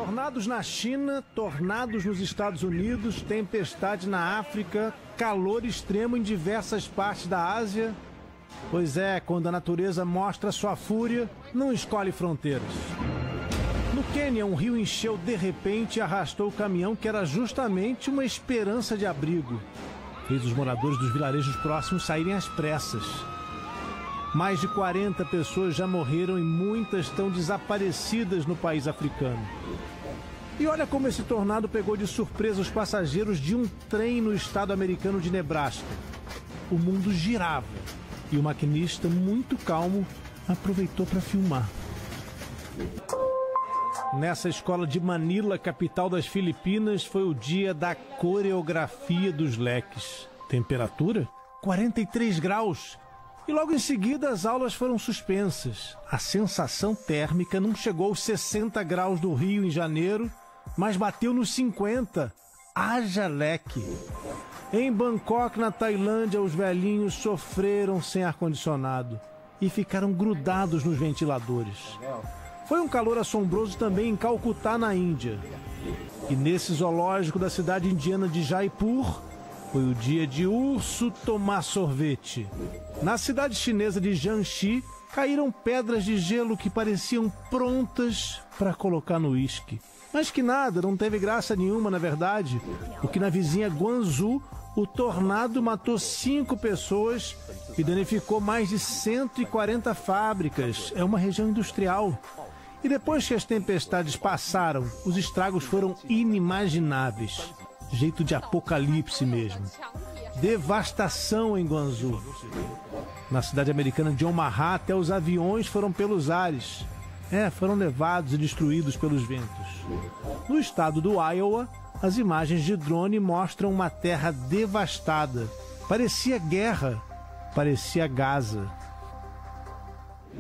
Tornados na China, tornados nos Estados Unidos, tempestade na África, calor extremo em diversas partes da Ásia. Pois é, quando a natureza mostra sua fúria, não escolhe fronteiras. No Quênia, um rio encheu de repente e arrastou o caminhão que era justamente uma esperança de abrigo. Fez os moradores dos vilarejos próximos saírem às pressas. Mais de 40 pessoas já morreram e muitas estão desaparecidas no país africano. E olha como esse tornado pegou de surpresa os passageiros de um trem no estado americano de Nebraska. O mundo girava e o maquinista, muito calmo, aproveitou para filmar. Nessa escola de Manila, capital das Filipinas, foi o dia da coreografia dos leques. Temperatura? 43 graus. E logo em seguida as aulas foram suspensas. A sensação térmica não chegou aos 60 graus do Rio em janeiro, mas bateu nos 50. Haja leque! Em Bangkok, na Tailândia, os velhinhos sofreram sem ar-condicionado e ficaram grudados nos ventiladores. Foi um calor assombroso também em Calcutá, na Índia. E nesse zoológico da cidade indiana de Jaipur, foi o dia de urso tomar sorvete. Na cidade chinesa de Jiangxi, caíram pedras de gelo que pareciam prontas para colocar no uísque. Mas que nada, não teve graça nenhuma, na verdade, porque na vizinha Guangzhou, o tornado matou 5 pessoas e danificou mais de 140 fábricas. É uma região industrial. E depois que as tempestades passaram, os estragos foram inimagináveis. Jeito de apocalipse mesmo. Devastação em Guangzhou. Na cidade americana de Omaha, até os aviões foram pelos ares. Foram levados e destruídos pelos ventos. No estado do Iowa, as imagens de drone mostram uma terra devastada. Parecia guerra, parecia Gaza.